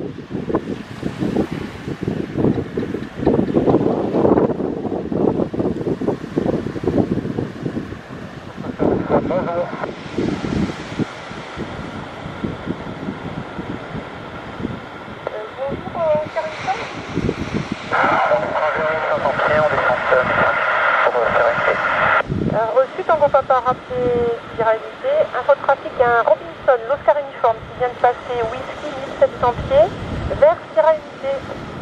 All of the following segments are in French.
Reçu, Tango Papa, rappelé Sierra Unité. Info de trafic, il y a un Robinson, l'Oscar uniforme qui vient de passer Whisky 1700 pieds vers Sierra Unité.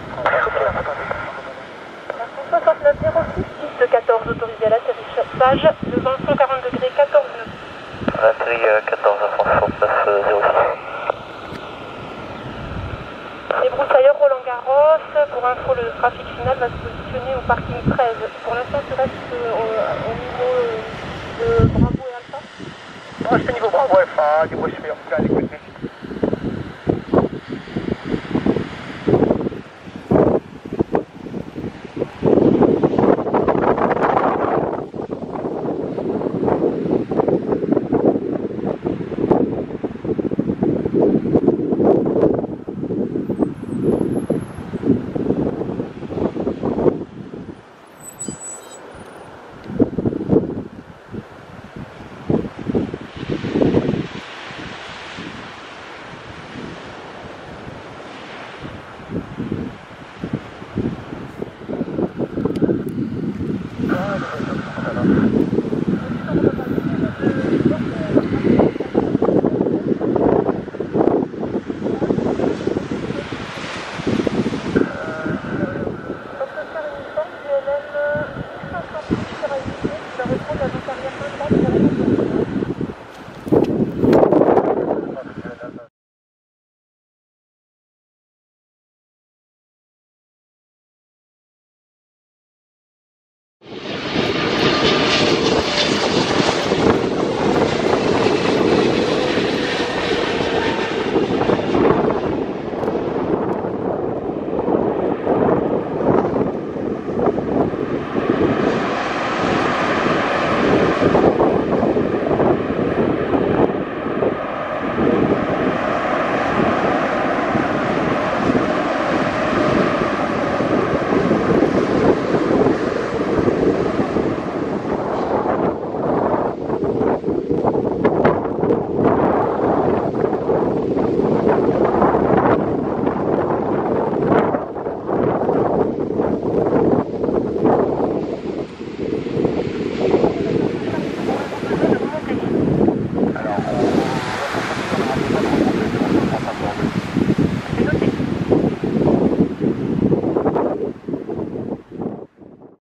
6906, 6 de 14, autorisé à l'atterrissage, devant 140 degrés, 14 nœuds. Atterri 14 à 169 06. Les broussailleurs Roland Garros, pour info, le trafic final va se positionner au parking 13. Pour l'instant, tu restes au niveau de Bravo et Alpha. Non, je fais niveau Bravo Alpha, du bruit supérieur, à l'écoute.